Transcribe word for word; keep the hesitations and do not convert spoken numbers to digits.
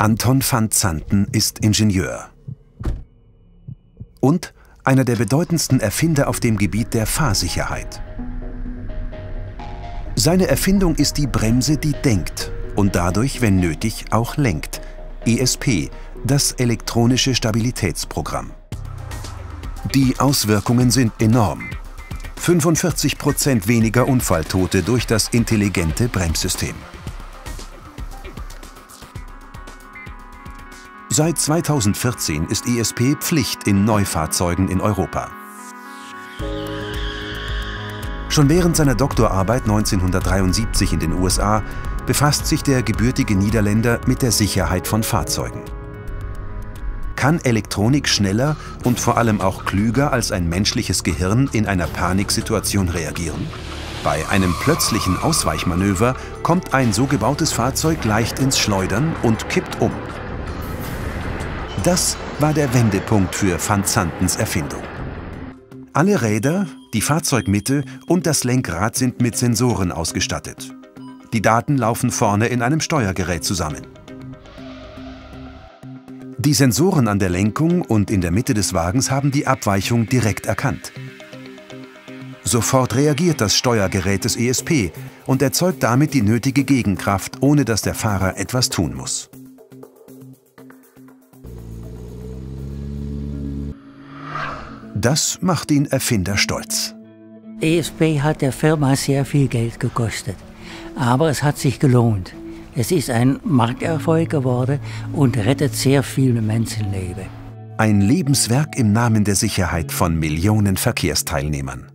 Anton van Zanten ist Ingenieur und einer der bedeutendsten Erfinder auf dem Gebiet der Fahrsicherheit. Seine Erfindung ist die Bremse, die denkt und dadurch, wenn nötig, auch lenkt. E S P, das elektronische Stabilitätsprogramm. Die Auswirkungen sind enorm. fünfundvierzig Prozent weniger Unfalltote durch das intelligente Bremssystem. Seit zweitausendvierzehn ist E S P Pflicht in Neufahrzeugen in Europa. Schon während seiner Doktorarbeit neunzehnhundertdreiundsiebzig in den U S A befasst sich der gebürtige Niederländer mit der Sicherheit von Fahrzeugen. Kann Elektronik schneller und vor allem auch klüger als ein menschliches Gehirn in einer Paniksituation reagieren? Bei einem plötzlichen Ausweichmanöver kommt ein so gebautes Fahrzeug leicht ins Schleudern und kippt um. Das war der Wendepunkt für van Zantens Erfindung. Alle Räder, die Fahrzeugmitte und das Lenkrad sind mit Sensoren ausgestattet. Die Daten laufen vorne in einem Steuergerät zusammen. Die Sensoren an der Lenkung und in der Mitte des Wagens haben die Abweichung direkt erkannt. Sofort reagiert das Steuergerät des E S P und erzeugt damit die nötige Gegenkraft, ohne dass der Fahrer etwas tun muss. Das macht den Erfinder stolz. E S P hat der Firma sehr viel Geld gekostet, aber es hat sich gelohnt. Es ist ein Markterfolg geworden und rettet sehr viele Menschenleben. Ein Lebenswerk im Namen der Sicherheit von Millionen Verkehrsteilnehmern.